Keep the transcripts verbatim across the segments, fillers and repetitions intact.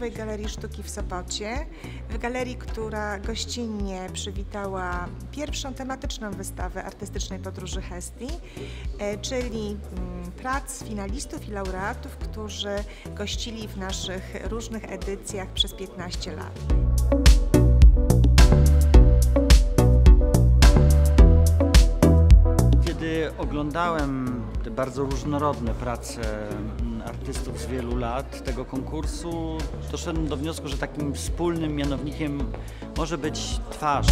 Nowej Galerii Sztuki w Sopocie, w galerii, która gościnnie przywitała pierwszą tematyczną wystawę artystycznej podróży Hestii, czyli prac finalistów i laureatów, którzy gościli w naszych różnych edycjach przez piętnaście lat. Kiedy oglądałem te bardzo różnorodne prace artystów z wielu lat tego konkursu, doszedłem do wniosku, że takim wspólnym mianownikiem może być twarz.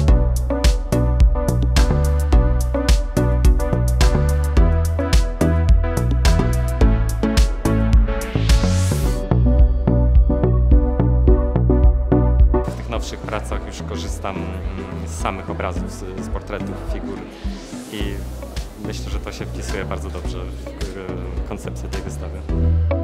W tych nowszych pracach już korzystam z samych obrazów, z, z portretów, figur i myślę, że to się wpisuje bardzo dobrze w koncepcję tej wystawy.